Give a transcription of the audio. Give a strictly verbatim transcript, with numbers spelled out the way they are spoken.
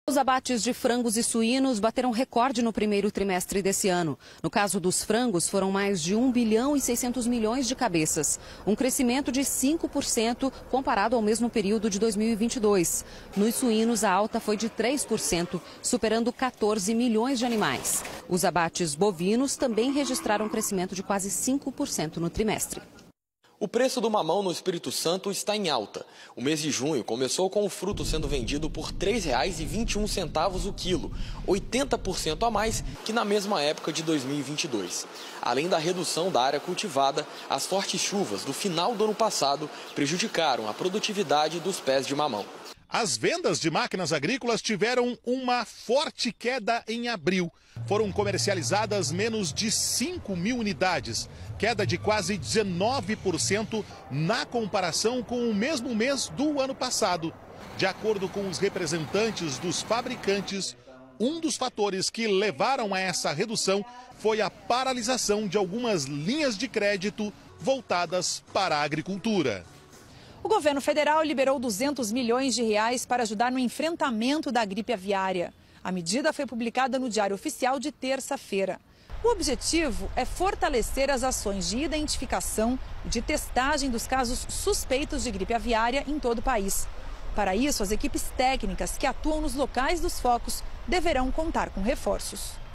Os abates de frangos e suínos bateram recorde no primeiro trimestre desse ano. No caso dos frangos, foram mais de um bilhão e seiscentos milhões de cabeças, um crescimento de cinco por cento comparado ao mesmo período de dois mil e vinte e dois. Nos suínos, a alta foi de três por cento, superando quatorze milhões de animais. Os abates bovinos também registraram um crescimento de quase cinco por cento no trimestre. O preço do mamão no Espírito Santo está em alta. O mês de junho começou com o fruto sendo vendido por três reais e vinte e um centavos o quilo, oitenta por cento a mais que na mesma época de dois mil e vinte e dois. Além da redução da área cultivada, as fortes chuvas do final do ano passado prejudicaram a produtividade dos pés de mamão. As vendas de máquinas agrícolas tiveram uma forte queda em abril. Foram comercializadas menos de cinco mil unidades, queda de quase dezenove por cento na comparação com o mesmo mês do ano passado. De acordo com os representantes dos fabricantes, um dos fatores que levaram a essa redução foi a paralisação de algumas linhas de crédito voltadas para a agricultura. O governo federal liberou duzentos milhões de reais para ajudar no enfrentamento da gripe aviária. A medida foi publicada no Diário Oficial de terça-feira. O objetivo é fortalecer as ações de identificação e de testagem dos casos suspeitos de gripe aviária em todo o país. Para isso, as equipes técnicas que atuam nos locais dos focos deverão contar com reforços.